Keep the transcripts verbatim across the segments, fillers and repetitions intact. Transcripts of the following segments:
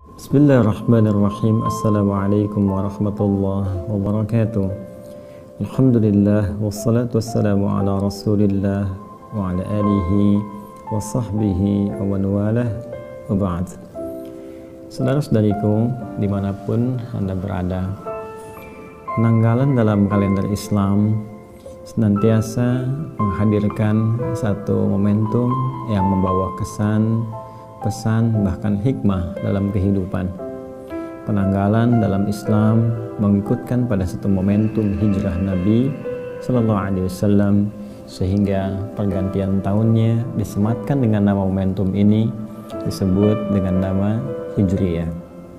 Bismillahirrahmanirrahim. Assalamualaikum warahmatullahi wabarakatuh. Alhamdulillah wassalatu wassalamu ala Rasulillah wa ala alihi wa sahbihi wa man walah wa ba'd. Saudara-saudariku dimanapun Anda berada, penanggalan dalam kalender Islam senantiasa menghadirkan satu momentum yang membawa kesan, pesan, bahkan hikmah dalam kehidupan. Penanggalan dalam Islam mengikutkan pada satu momentum hijrah Nabi Sallallahu Alaihi Wasallam, sehingga pergantian tahunnya disematkan dengan nama momentum ini disebut dengan nama Hijriyah.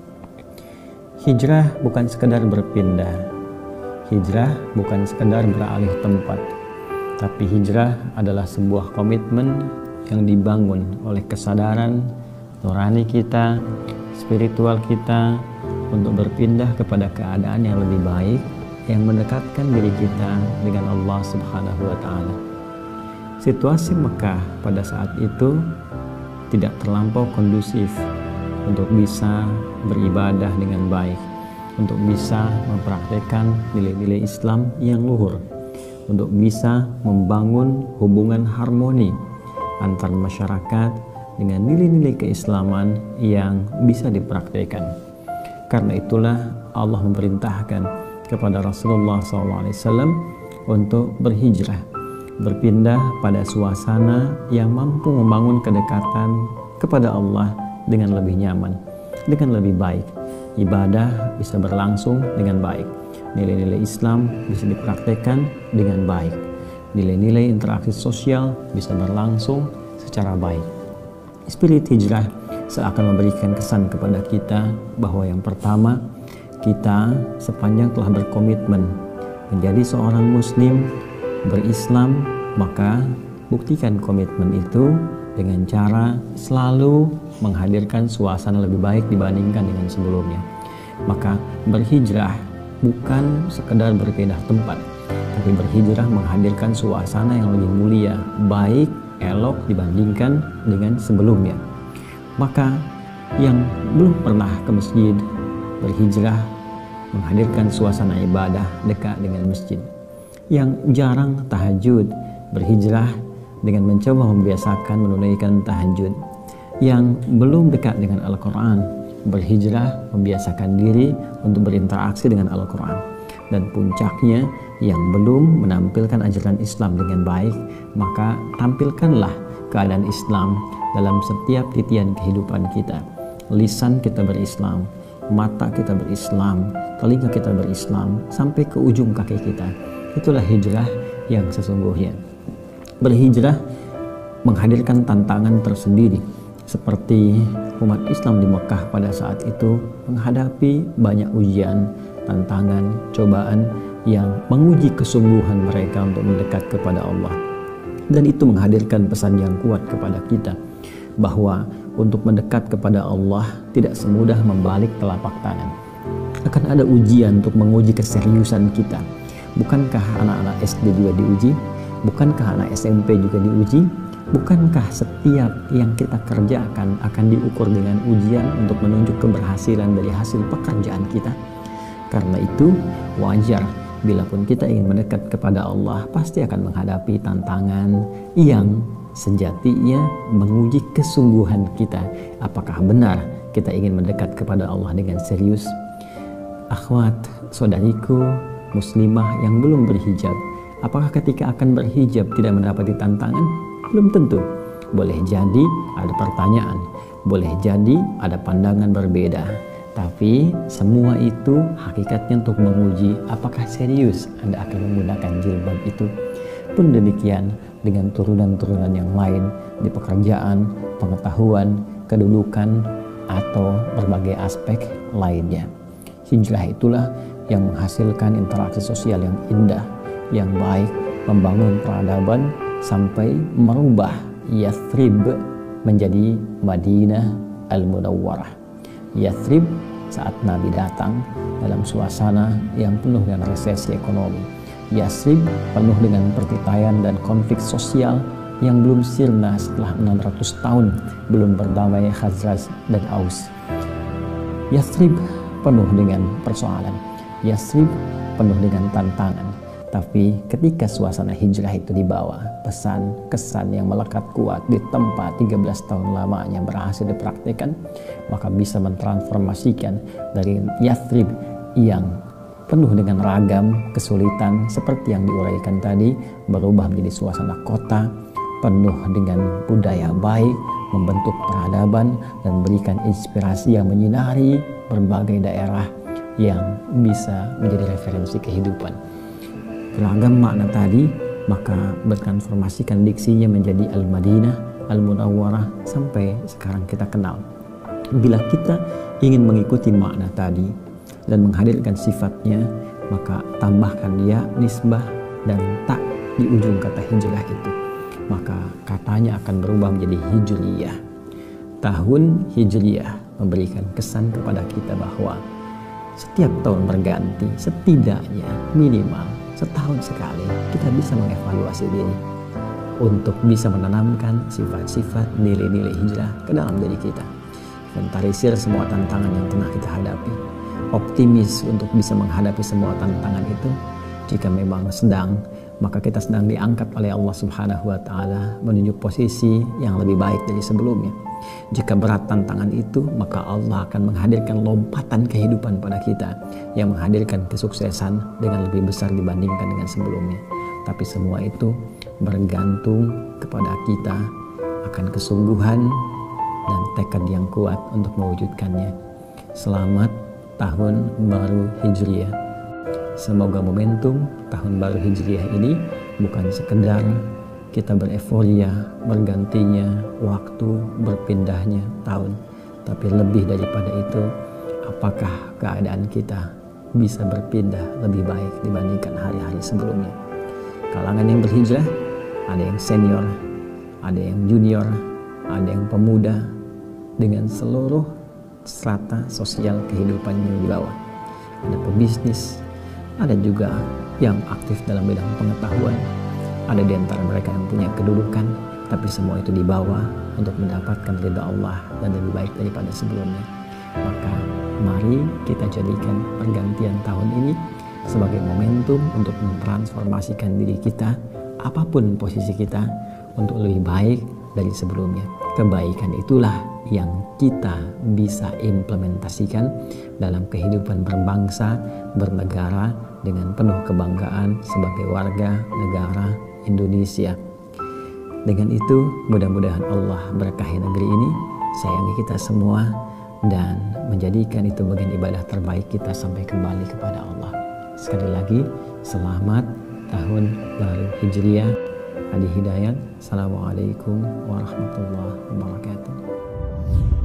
Hijrah bukan sekedar berpindah, hijrah bukan sekedar beralih tempat, tapi hijrah adalah sebuah komitmen yang dibangun oleh kesadaran nurani kita, spiritual kita untuk berpindah kepada keadaan yang lebih baik, yang mendekatkan diri kita dengan Allah Subhanahu wa Ta'ala. Situasi Mekah pada saat itu tidak terlampau kondusif untuk bisa beribadah dengan baik, untuk bisa mempraktekkan nilai-nilai Islam yang luhur, untuk bisa membangun hubungan harmoni antar masyarakat dengan nilai-nilai keislaman yang bisa dipraktekkan. Karena itulah Allah memerintahkan kepada Rasulullah shallallahu alaihi wasallam untuk berhijrah, berpindah pada suasana yang mampu membangun kedekatan kepada Allah dengan lebih nyaman, dengan lebih baik. Ibadah bisa berlangsung dengan baik, nilai-nilai Islam bisa dipraktekkan dengan baik, nilai-nilai interaksi sosial bisa berlangsung secara baik. Spirit hijrah seakan memberikan kesan kepada kita bahwa yang pertama, kita sepanjang telah berkomitmen menjadi seorang muslim, berislam, maka buktikan komitmen itu dengan cara selalu menghadirkan suasana lebih baik dibandingkan dengan sebelumnya. Maka berhijrah bukan sekedar berpindah tempat, tapi berhijrah menghadirkan suasana yang lebih mulia, baik, elok dibandingkan dengan sebelumnya. Maka yang belum pernah ke masjid, berhijrah menghadirkan suasana ibadah dekat dengan masjid. Yang jarang tahajud, berhijrah dengan mencoba membiasakan menunaikan tahajud. Yang belum dekat dengan Al-Quran, berhijrah membiasakan diri untuk berinteraksi dengan Al-Quran. Dan puncaknya, yang belum menampilkan ajaran Islam dengan baik, maka tampilkanlah keadaan Islam dalam setiap titian kehidupan kita. Lisan kita berislam, mata kita berislam, telinga kita berislam, sampai ke ujung kaki kita. Itulah hijrah yang sesungguhnya. Berhijrah menghadirkan tantangan tersendiri, seperti umat Islam di Mekah pada saat itu menghadapi banyak ujian, tantangan, cobaan yang menguji kesungguhan mereka untuk mendekat kepada Allah. Dan itu menghadirkan pesan yang kuat kepada kita bahwa untuk mendekat kepada Allah tidak semudah membalik telapak tangan. Akan ada ujian untuk menguji keseriusan kita. Bukankah anak-anak S D juga diuji? Bukankah anak S M P juga diuji? Bukankah setiap yang kita kerjakan akan diukur dengan ujian untuk menunjuk keberhasilan dari hasil pekerjaan kita? Karena itu wajar bila pun kita ingin mendekat kepada Allah, pasti akan menghadapi tantangan yang sejatinya menguji kesungguhan kita. Apakah benar kita ingin mendekat kepada Allah dengan serius? Akhwat, saudariku muslimah yang belum berhijab, apakah ketika akan berhijab tidak mendapati tantangan? Belum tentu. Boleh jadi ada pertanyaan, boleh jadi ada pandangan berbeda. Tapi semua itu hakikatnya untuk menguji apakah serius Anda akan menggunakan jilbab itu. Pun demikian dengan turunan-turunan yang lain di pekerjaan, pengetahuan, kedudukan, atau berbagai aspek lainnya. Hijrah itulah yang menghasilkan interaksi sosial yang indah, yang baik, membangun peradaban sampai merubah Yathrib menjadi Madinah Al-Munawwarah. Yathrib saat Nabi datang dalam suasana yang penuh dengan resesi ekonomi. Yathrib penuh dengan pertikaian dan konflik sosial yang belum sirna setelah enam ratus tahun belum berdamai Khazraj dan Aus. Yathrib penuh dengan persoalan, Yathrib penuh dengan tantangan. Tapi ketika suasana hijrah itu dibawa, pesan kesan yang melekat kuat di tempat tiga belas tahun lamanya berhasil dipraktikkan, maka bisa mentransformasikan dari Yathrib yang penuh dengan ragam kesulitan seperti yang diuraikan tadi, berubah menjadi suasana kota penuh dengan budaya baik, membentuk peradaban dan memberikan inspirasi yang menyinari berbagai daerah yang bisa menjadi referensi kehidupan. Beragam makna tadi, maka bertransformasikan diksinya menjadi Al-Madinah, Al-Munawwarah sampai sekarang kita kenal. Bila kita ingin mengikuti makna tadi dan menghadirkan sifatnya, maka tambahkan ya nisbah dan tak di ujung kata hijrah itu, maka katanya akan berubah menjadi hijriyah. Tahun hijriyah memberikan kesan kepada kita bahwa setiap tahun berganti, setidaknya minimal setahun sekali kita bisa mengevaluasi diri untuk bisa menanamkan sifat-sifat nilai-nilai hijrah ke dalam diri kita. Inventarisir semua tantangan yang tengah kita hadapi, optimis untuk bisa menghadapi semua tantangan itu. Jika memang sedang, maka kita sedang diangkat oleh Allah Subhanahu wa Ta'ala menuju posisi yang lebih baik dari sebelumnya. Jika berat tantangan itu, maka Allah akan menghadirkan lompatan kehidupan pada kita yang menghadirkan kesuksesan dengan lebih besar dibandingkan dengan sebelumnya. Tapi semua itu bergantung kepada kita akan kesungguhan dan tekad yang kuat untuk mewujudkannya. Selamat Tahun Baru Hijriah. Semoga momentum Tahun Baru Hijriah ini bukan sekedar kita bereforia bergantinya waktu, berpindahnya tahun, tapi lebih daripada itu, apakah keadaan kita bisa berpindah lebih baik dibandingkan hari-hari sebelumnya. Kalangan yang berhijrah, ada yang senior, ada yang junior, ada yang pemuda, dengan seluruh strata sosial kehidupan yang di bawah. Ada pebisnis, ada juga yang aktif dalam bidang pengetahuan, ada di antara mereka yang punya kedudukan, tapi semua itu dibawa untuk mendapatkan ridha Allah dan lebih baik daripada sebelumnya. Maka mari kita jadikan pergantian tahun ini sebagai momentum untuk mentransformasikan diri kita, apapun posisi kita, untuk lebih baik dari sebelumnya. Kebaikan itulah yang kita bisa implementasikan dalam kehidupan berbangsa, bernegara dengan penuh kebanggaan sebagai warga negara Indonesia. Dengan itu, mudah-mudahan Allah berkahi negeri ini, sayangi kita semua, dan menjadikan itu bagian ibadah terbaik kita sampai kembali kepada Allah. Sekali lagi, selamat Tahun Baru Hijriah. Adi Hidayat. Assalamualaikum warahmatullahi wabarakatuh.